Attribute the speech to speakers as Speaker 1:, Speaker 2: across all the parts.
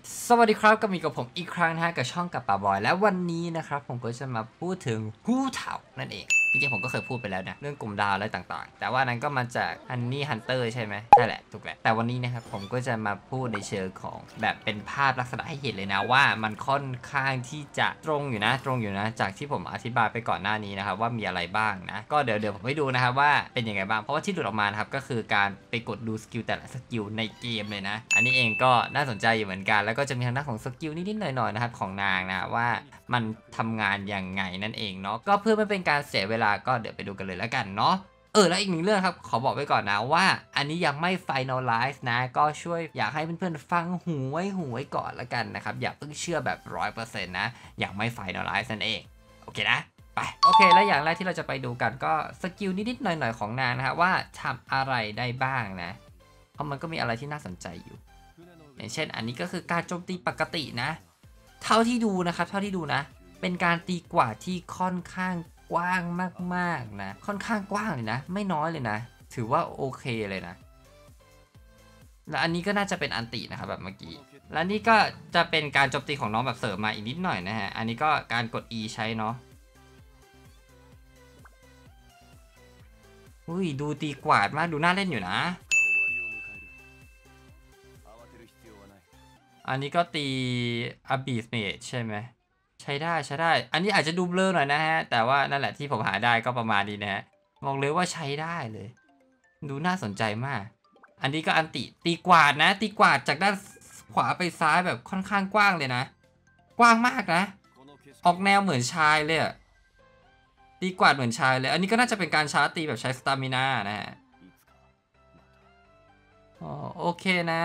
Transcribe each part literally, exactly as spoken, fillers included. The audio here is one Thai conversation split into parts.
Speaker 1: สวัสดีครับก็มีกับผมอีกครั้งนะฮะกับช่องกับป่าบอยและวันนี้นะครับผมก็จะมาพูดถึงฮู้เถานั่นเองจริงๆผมก็เคยพูดไปแล้วนะเรื่องกลุ่มดาวอะไรต่างๆแต่ว่านั้นก็มาจากฮันนี่ฮันเตอร์ใช่ไหมใช่แหละถูกแหละแต่วันนี้นะครับผมก็จะมาพูดในเชิงของแบบเป็นภาพลักษณะให้เห็นเลยนะว่ามันค่อนข้างที่จะตรงอยู่นะตรงอยู่นะจากที่ผมอธิบายไปก่อนหน้านี้นะครับว่ามีอะไรบ้างนะก็เดี๋ยวเดี๋ยวผมให้ดูนะครับว่าเป็นยังไงบ้างเพราะว่าที่หลุดออกมานะครับก็คือการไปกดดูสกิลแต่ละสกิลในเกมเลยนะอันนี้เองก็น่าสนใจอยู่เหมือนกันแล้วก็จะมีทางด้านของสกิลนิดๆหน่อยๆนะครับของนางนะว่ามันทำงานยังไงนั่นเองเนาะก็เพื่อไม่เป็นการเสียเวลาก็เดี๋ยวไปดูกันเลยแล้วกันเนาะเออแล้วอีกหนึ่งเรื่องครับขอบอกไว้ก่อนนะว่าอันนี้ยังไม่ finalize นะก็ช่วยอยากให้เพื่อนๆฟังหูไว้หูไว้ก่อนแล้วกันนะครับอย่าเพิ่งเชื่อแบบ ร้อยเปอร์เซ็นต์ นะยังไม่ finalize นั่นเองโอเคนะไปโอเคแล้วอย่างแรกที่เราจะไปดูกันก็สกิลนิดๆหน่อยๆของนางนะครับว่าทำอะไรได้บ้างนะเพราะมันก็มีอะไรที่น่าสนใจอยู่อย่างเช่นอันนี้ก็คือการโจมตีปกตินะเท่าที่ดูนะครับเท่าที่ดูนะเป็นการตีกวาดที่ค่อนข้างกว้างมากๆนะค่อนข้างกว้างเลยนะไม่น้อยเลยนะถือว่าโอเคเลยนะและอันนี้ก็น่าจะเป็นอันตินะครับแบบเมื่อกี้และนี่ก็จะเป็นการโจมตีของน้องแบบเสริมมาอีกนิดหน่อยนะฮะอันนี้ก็การกด E ใช้เนาะอุ้ยดูตีกวาดมากดูน่าเล่นอยู่นะอันนี้ก็ตีอาบีสเมจใช่ไหมใช้ได้ใช้ได้อันนี้อาจจะดูเบลอหน่อยนะฮะแต่ว่านั่นแหละที่ผมหาได้ก็ประมาณนี้นะฮะบอกเลยว่าใช้ได้เลยดูน่าสนใจมากอันนี้ก็อันติตีกวาดนะตีกวาดจากด้านขวาไปซ้ายแบบค่อนข้างกว้างเลยนะกว้างมากนะออกแนวเหมือนชายเลยอะตีกวาดเหมือนชายเลยอันนี้ก็น่าจะเป็นการชาร์จตีแบบใช้สตามิน่านะฮะอ๋อโอเคนะ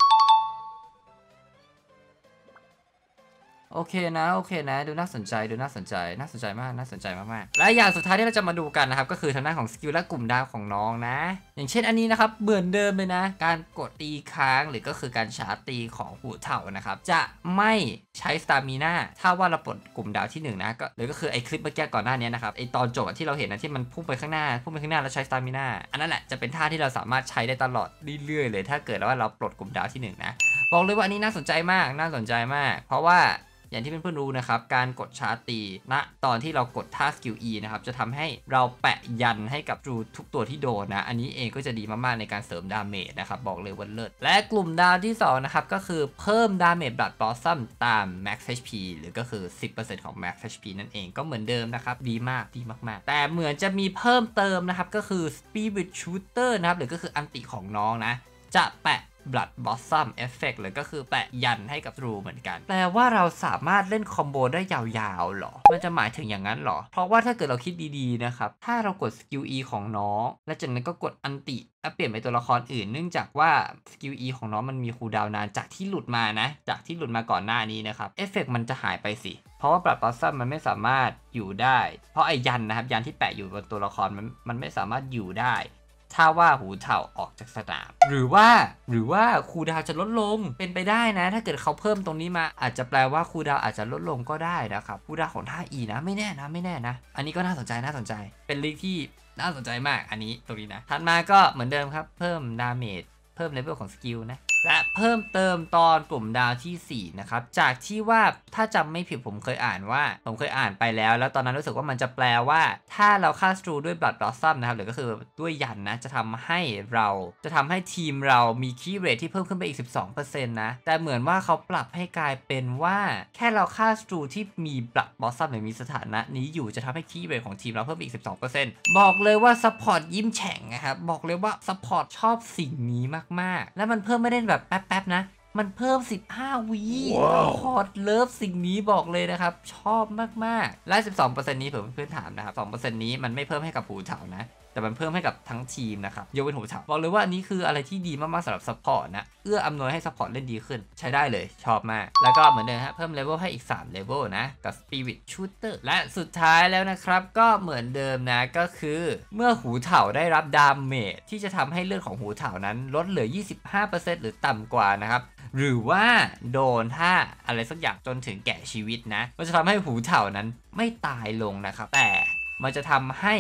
Speaker 1: โอเคนะโอเคนะดูน่าสนใจดูน่าสนใจน่าสนใจมากน่าสนใจมากๆและอย่างสุดท้ายที่เราจะมาดูกันนะครับก็คือทางด้านของสกิลและกลุ่มดาวของน้องนะอย่างเช่นอันนี้นะครับเหมือนเดิมเลยนะการกดตีค้างหรือก็คือการชาร์จตีของหูเถ่านะครับจะไม่ใช้สตามิน่าถ้าว่าเราปลดกลุ่มดาวที่หนึ่งนะก็หรือก็คือไอคลิปเมื่อกี้ก่อนหน้านี้นะครับไอตอนจบที่เราเห็นนะที่มันพุ่งไปข้างหน้าพุ่งไปข้างหน้าแล้วใช้สตามิน่าอันนั้นแหละจะเป็นท่าที่เราสามารถใช้ได้ตลอดเรื่อยๆเลยถ้าเกิดว่าเราปลดกลุ่มดาวที่หนึ่งนะบอกเลยว่าอันนี้น่าสนใจมากน่าสนใจมากเพราะว่าอย่างที่เพื่อนๆรู้นะครับการกดชาร์จตีณตอนที่เรากดท่าสกิล E นะครับจะทำให้เราแปะยันให้กับรูทุกตัวที่โดนนะอันนี้เองก็จะดีมากๆในการเสริมดาเมจนะครับบอกเลยว่าเลิศและกลุ่มดาวที่สองนะครับก็คือเพิ่มดาเมจบลัดบลอสซัมตาม Max เอช พี หรือก็คือ สิบเปอร์เซ็นต์ ของ Max เอช พี นั่นเองก็เหมือนเดิมนะครับดีมากดีมากๆแต่เหมือนจะมีเพิ่มเติมนะครับก็คือ Spirit Shooter นะครับหรือก็คืออันติของน้องนะจะแปะBlood Blossom Effect เลยก็คือแปะยันให้กับรูเหมือนกันแปลว่าเราสามารถเล่นคอมโบได้ยาวๆหรอมันจะหมายถึงอย่างนั้นหรอเพราะว่าถ้าเกิดเราคิดดีๆนะครับถ้าเรากดสกิล E ของน้องและจากนั้นก็กดอันติแล้วเปลี่ยนไปตัวละครอื่นเนื่องจากว่าสกิล E ของน้องมันมีคูลดาวน์นานจากที่หลุดมานะจากที่หลุดมาก่อนหน้านี้นะครับเอฟเฟกต์มันจะหายไปสิเพราะว่า Blood Blossom มันไม่สามารถอยู่ได้เพราะไอ้ยันนะครับยันที่แปะอยู่บนตัวละครมันมันไม่สามารถอยู่ได้ถ้าว่าหูเถ่าออกจากสนามหรือว่าหรือว่าคูลดาวน์จะลดลงเป็นไปได้นะถ้าเกิดเขาเพิ่มตรงนี้มาอาจจะแปลว่าคูลดาวน์อาจจะลดลงก็ได้นะครับคูลดาวน์ของท่า E นะไม่แน่นะไม่แน่นะอันนี้ก็น่าสนใจน่าสนใจเป็นลิงที่น่าสนใจมากอันนี้ตรงนี้นะถัดมาก็เหมือนเดิมครับเพิ่มดาเมจเพิ่มเลเวลของสกิลนะและเพิ่มเติมตอนกลุ่มดาวที่สี่นะครับจากที่ว่าถ้าจำไม่ผิดผมเคยอ่านว่าผมเคยอ่านไปแล้วแล้วตอนนั้นรู้สึกว่ามันจะแปลว่าถ้าเราฆ่าศัตรูด้วย Blood Blossom นะครับหรือก็คือด้วยยันนะจะทำให้เราจะทำให้ทีมเรามีคีย์เรทที่เพิ่มขึ้นไปอีก สิบสองเปอร์เซ็นต์ นะแต่เหมือนว่าเขาปรับให้กลายเป็นว่าแค่เราฆ่าศัตรูที่มี Blood Blossom หรือมีสถานะนี้อยู่จะทำให้คีย์เรทของทีมเราเพิ่มอีก สิบสองเปอร์เซ็นต์ บอกเลยว่าซัพพอร์ตยิ้มแฉ่งนะครับบอกเลยว่าซัพพอร์ตชอบสิ่งนี้มากๆและมันเพิ่มไม่ได้แบบแป๊บๆนะมันเพิ่มสิบห้าวีพอร์ตเลิฟสิ่งนี้บอกเลยนะครับชอบมากๆและ สิบสองเปอร์เซ็นต์ นี้เผื่อเพื่อนๆถามนะครับ สองเปอร์เซ็นต์ นี้มันไม่เพิ่มให้กับหูเถ่านะแต่มันเพิ่มให้กับทั้งทีมนะครับยกเว้นหูเถ่าบอกเลยว่าอันนี้คืออะไรที่ดีมากๆสำหรับซัพพอร์ตนะเอื้ออำนวยให้ซัพพอร์ตเล่นดีขึ้นใช้ได้เลยชอบมากแล้วก็เหมือนเดิมฮะเพิ่มเลเวลให้อีกสามเลเวลนะกับ Spirit Shooter และสุดท้ายแล้วนะครับก็เหมือนเดิมนะก็คือเมื่อหูเถ่าได้รับดาเมจที่จะทำให้เลือดของหูเถ่านั้นลดเหลือ ยี่สิบห้าเปอร์เซ็นต์ หรือต่ำกว่านะครับหรือว่าโดนท่าอะไรสักอย่างจนถึงแก่ชีวิตนะมันจะทำให้หูเถ่านั้นไม่ตายลงนะครับแต่มันจะทำให้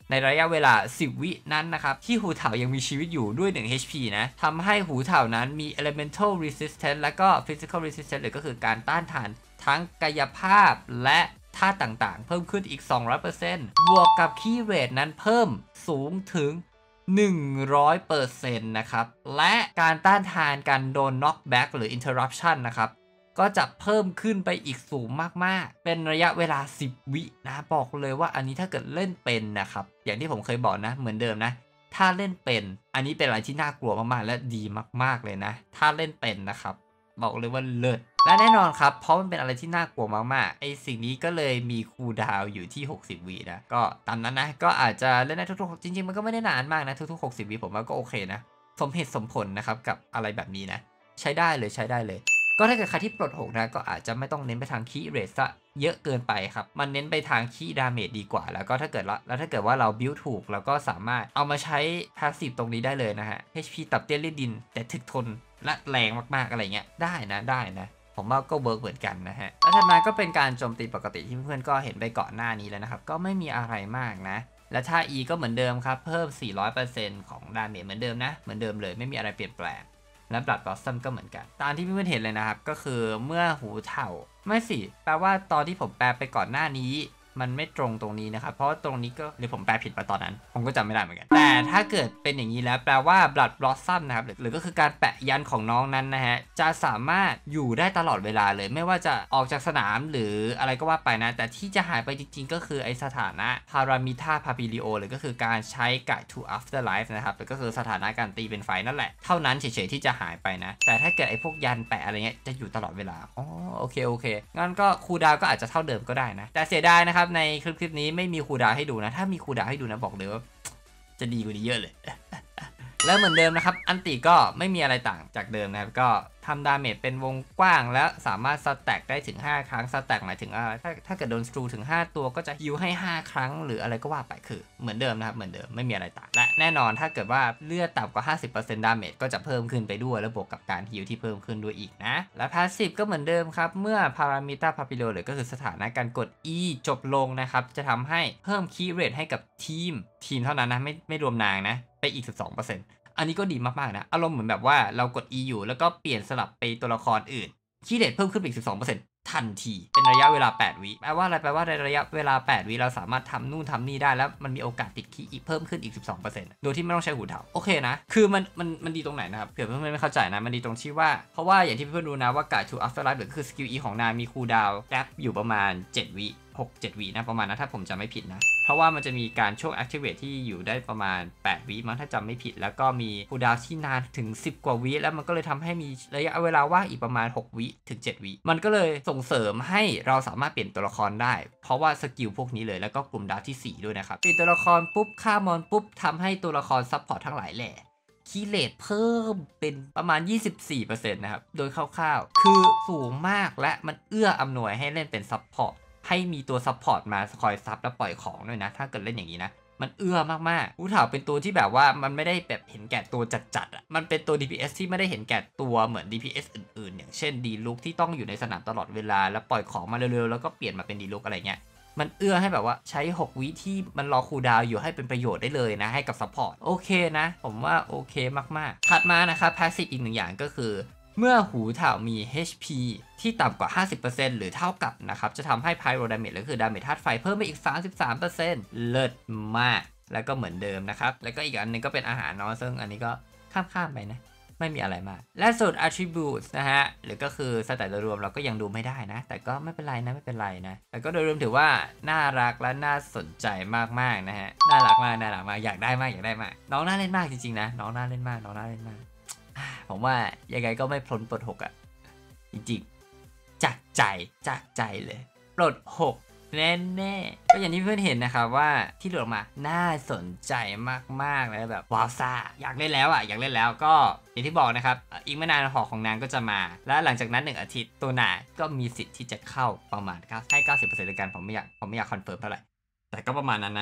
Speaker 1: ในระยะเวลาสิบวินั้นนะครับที่หูเถายังมีชีวิตอยู่ด้วยหนึ่ง เอช พี นะทำให้หูเถานั้นมี elemental resistance และก็ physical resistance หรือก็คือการต้านทานทั้งกายภาพและธาตุต่างๆเพิ่มขึ้นอีก สองร้อยเปอร์เซ็นต์ บวกกับคีย์เรทนั้นเพิ่มสูงถึง หนึ่งร้อยเปอร์เซ็นต์ นะครับและการต้านทานการโดน knockback หรือ interruption นะครับก็จะเพิ่มขึ้นไปอีกสูงมากๆเป็นระยะเวลาสิบวินะบอกเลยว่าอันนี้ถ้าเกิดเล่นเป็นนะครับอย่างที่ผมเคยบอกนะเหมือนเดิมนะถ้าเล่นเป็นอันนี้เป็นอะไรที่น่ากลัวมากๆและดีมากๆเลยนะถ้าเล่นเป็นนะครับบอกเลยว่าเลิศและแน่นอนครับเพราะมันเป็นอะไรที่น่ากลัวมากๆไอสิ่งนี้ก็เลยมีคูลดาวน์อยู่ที่หกสิบวินะก็ตามนั้นนะก็อาจจะเล่นได้ทุกๆจริงๆมันก็ไม่ได้นานมากนะทุกๆหกสิบวิผมว่าก็โอเคนะสมเหตุสมผลนะครับกับอะไรแบบนี้นะใช้ได้เลยใช้ได้เลยก็ถ้าเกิดใครที่ปลดหกนะก็อาจจะไม่ต้องเน้นไปทางคีย์เรทซะเยอะเกินไปครับมันเน้นไปทางคีย์ดาเมจดีกว่าแล้วก็ถ้าเกิดแล้วแล้วถ้าเกิดว่าเราบิวถูกเราก็สามารถเอามาใช้พาสซีฟตรงนี้ได้เลยนะฮะ เอช พี ตับเตี้ยรีดดินแต่ถึกทนและแรงมากๆอะไรเงี้ยได้นะได้นะผมว่าก็เวิร์กเหมือนกันนะฮะแล้วถัดมาก็เป็นการโจมตีปกติที่เพื่อนๆก็เห็นไปก่อนหน้านี้แล้วนะครับก็ไม่มีอะไรมากนะและท่า E ก็เหมือนเดิมครับเพิ่ม สี่ร้อยเปอร์เซ็นต์ ของดาเมจเหมือนเดิมนะเหมือนเดิมเลยไม่มีอะไรเปลี่ยนแปลงและบลัดบลอสซัมก็เหมือนกันตามที่เพื่อนๆเห็นเลยนะครับก็คือเมื่อหูเถ่าไม่สิแปลว่าตอนที่ผมแปลไปก่อนหน้านี้มันไม่ตรงตรงนี้นะครับเพราะตรงนี้ก็หรือผมแปลผิดไปตอนนั้นผมก็จำไม่ได้เหมือนกันแต่ถ้าเกิดเป็นอย่างนี้แล้วแปลว่า Blood Blossom นะครับหรือก็คือการแปะยันของน้องนั้นนะฮะจะสามารถอยู่ได้ตลอดเวลาเลยไม่ว่าจะออกจากสนามหรืออะไรก็ว่าไปนะแต่ที่จะหายไปจริงๆก็คือไอสถานะ Paramita Papilio หรือก็คือการใช้ Guide to Afterlife นะครับหรือก็คือสถานะการตีเป็นไฟนั่นแหละเท่านั้นเฉยๆที่จะหายไปนะแต่ถ้าเกิดไอพวกยันแปะอะไรเงี้ยจะอยู่ตลอดเวลาอ๋อโอเคโอเคงั้นก็คูลดาวน์ก็อาจจะเท่าเดิมก็ได้นะแต่เสียดายนะครับในคลิปคลิปนี้ไม่มีคูลดาวน์ให้ดูนะถ้ามีคูลดาวน์ให้ดูนะบอกเลยว่าจะดีกว่านี้เยอะเลย แล้วเหมือนเดิมนะครับอันติก็ไม่มีอะไรต่างจากเดิมนะครับก็ทำดาเมจเป็นวงกว้างแล้วสามารถสแต็กได้ถึงห้าครั้งสแต็กหมายถึงอะไรถ้าถ้าเกิดโดนสตรูถึงห้าตัวก็จะฮิวให้ห้าครั้งหรืออะไรก็ว่าไปคือเหมือนเดิมนะครับเหมือนเดิมไม่มีอะไรต่างและแน่นอนถ้าเกิดว่าเลือดต่ำกว่า ห้าสิบเปอร์เซ็นต์ ดาเมจก็จะเพิ่มขึ้นไปด้วยแล้วบวกกับการฮิวที่เพิ่มขึ้นด้วยอีกนะและพาสซีฟก็เหมือนเดิมครับเมื่อ Paramita Papilio หรือก็คือสถานะการกด E จบลงนะครับจะทำให้เพิ่มคีย์เรทให้กับทีมทีมเท่านั้นนะไม่ไม่รวมนางนะไปอีก สิบสองเปอร์เซ็นต์อันนี้ก็ดีมากๆนะอารมณ์เหมือนแบบว่าเรากด E อยู่แล้วก็เปลี่ยนสลับไปตัวละครอื่นคีย์เรทเพิ่มขึ้นอีก สิบสองเปอร์เซ็นต์ ทันทีเป็นระยะเวลาแปดวิแปลว่าอะไรแปลว่าในระยะเวลาแปดวิเราสามารถทำนู่นทำนี่ได้แล้วมันมีโอกาสติดคีย์อีกเพิ่มขึ้นอีก สิบสองเปอร์เซ็นต์ โดยที่ไม่ต้องใช้หูเถาโอเคนะคือมันมันมันดีตรงไหนนะครับเผื่อเพื่อนๆไม่เข้าใจนะมันดีตรงที่ว่าเพราะว่าอย่างที่เพื่อนๆรู้นะว่า Guide to Afterlife หรือคือสกิล E ของนางมีคูลดาวน์แกปอยู่ประมาณเจ็ดวิหก เจ็ดวินะประมาณนั้นถ้าผมจำไม่ผิดนะเพราะว่ามันจะมีการช่วง activate ที่อยู่ได้ประมาณแปดวิมั้งถ้าจำไม่ผิดแล้วก็มีคูลดาวน์ที่นานถึงสิบกว่าวิแล้วมันก็เลยทำให้มีระยะเวลาว่างอีกประมาณหกวิถึงเจ็ดวิมันก็เลยส่งเสริมให้เราสามารถเปลี่ยนตัวละครได้เพราะว่าสกิลพวกนี้เลยแล้วก็กลุ่มดาวที่สี่ด้วยนะครับเปลี่ยนตัวละครปุ๊บฆ่ามอนปุ๊บทำให้ตัวละครซัพพอร์ตทั้งหลายแหล่คีย์เรทเพิ่มเป็นประมาณ ยี่สิบสี่เปอร์เซ็นต์ นะครับโดยคร่าวๆคือสูงมากและมันเอื้ออำนวยให้เล่นเป็นซัพพอร์ตให้มีตัวซัพพอร์ตมาคอยซับและปล่อยของด้วยนะถ้าเกิดเล่นอย่างนี้นะมันเอื้อมากๆผู้ถาวเป็นตัวที่แบบว่ามันไม่ได้แบบเห็นแก่ตัวจัดๆอ่ะมันเป็นตัว ดี พี เอส ที่ไม่ได้เห็นแก่ตัวเหมือน ดี พี เอส อื่นๆอย่างเช่นดีลุกที่ต้องอยู่ในสนามตลอดเวลาแล้วปล่อยของมาเร็วๆแล้วก็เปลี่ยนมาเป็นดีลุกอะไรเงี้ยมันเอื้อให้แบบว่าใช้หกวิที่มันรอคูลดาวน์อยู่ให้เป็นประโยชน์ได้เลยนะให้กับซัพพอร์ตโอเคนะผมว่าโอเคมากๆถัดมานะครับพาสซีฟอีกหนึ่งอย่างก็คือเมื่อหูเถามี เอช พี ที่ต่ำกว่า ห้าสิบเปอร์เซ็นต์ หรือเท่ากับนะครับจะทำให้ Pyro Damage หรือคือดาเมจธาตุไฟเพิ่มไปอีก สามสิบสามเปอร์เซ็นต์ เลิศมากแล้วก็เหมือนเดิมนะครับแล้วก็อีกอันนึงก็เป็นอาหารเนาะซึ่งอันนี้ก็ข้ามๆไปนะไม่มีอะไรมากและส่วน attributes นะฮะหรือก็คือสแตทโดยรวมเราก็ยังดูไม่ได้นะแต่ก็ไม่เป็นไรนะไม่เป็นไรนะแต่ก็โดยรวมถือว่าน่ารักและน่าสนใจมากๆนะฮะน่ารักมากน่ารักมากอยากได้มากอยากได้มากน้องน่าเล่นมากจริงๆนะน้องน่าเล่นมากน้องน่าเล่นมากผมว่ายังไงก็ไม่พ้นปลดหกอ่ะจริงๆจากใจจากใจเลยปลดหกแน่ๆก็อย่างที่เพื่อนเห็นนะครับว่าที่หลุดออกมาน่าสนใจมากๆเลยแบบว้าวซ่าอยากเล่นแล้วอ่ะอยากเล่นแล้วก็อย่างที่บอกนะครับอีกไม่นานหอกของนางก็จะมาและหลังจากนั้นหนึ่งอาทิตย์ตัวนางก็มีสิทธิ์ที่จะเข้าประมาณให้ เก้าสิบเปอร์เซ็นต์ ด้วยกันผมไม่อยากผมไม่อยากคอนเฟิร์มเท่าไหร่แต่ก็ประมาณนั้นนะ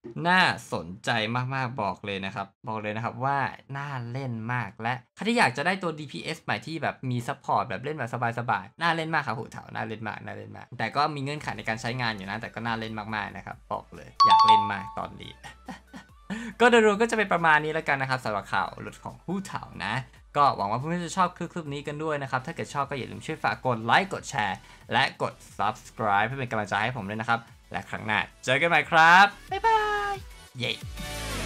Speaker 1: น่าสนใจมากๆบอกเลยนะครับบอกเลยนะครับว่าน่าเล่นมากและใครที่อยากจะได้ตัว ดี พี เอส ใหม่ที่แบบมีซัปพอร์ตแบบเล่นแบบสบายๆน่าเล่นมากครับหูเถาน่าเล่นมากน่าเล่นมากแต่ก็มีเงื่อนไขในการใช้งานอยู่นะแต่ก็น่าเล่นมากๆนะครับบอกเลยอยากเล่นมากตอนนี้ ก็โดยรวมก็จะเป็นประมาณนี้แล้วกันนะครับสำหรับข่าวหลุดของหูเถานะก็หวังว่าเพื่อนๆจะชอบคลิปนี้กันด้วยนะครับถ้าเกิดชอบก็อย่าลืมช่วยฝากกดไลค์กดแชร์และกด ซับสไครบ์ เพื่อเป็นกำลังใจให้ผมด้วยนะครับและครั้งหน้าเจอกันใหม่ครับบ๊ายบายเย้